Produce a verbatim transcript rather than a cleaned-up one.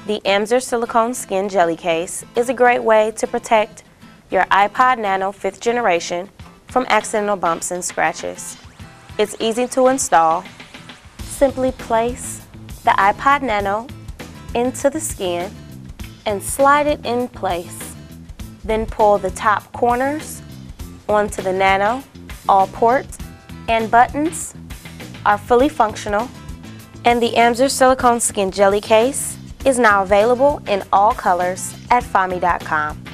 The Amzer Silicone Skin Jelly Case is a great way to protect your iPod Nano fifth generation from accidental bumps and scratches. It's easy to install. Simply place the iPod Nano into the skin and slide it in place. Then pull the top corners onto the Nano. All ports and buttons are fully functional, and the Amzer Silicone Skin Jelly Case is now available in all colors at fami dot com.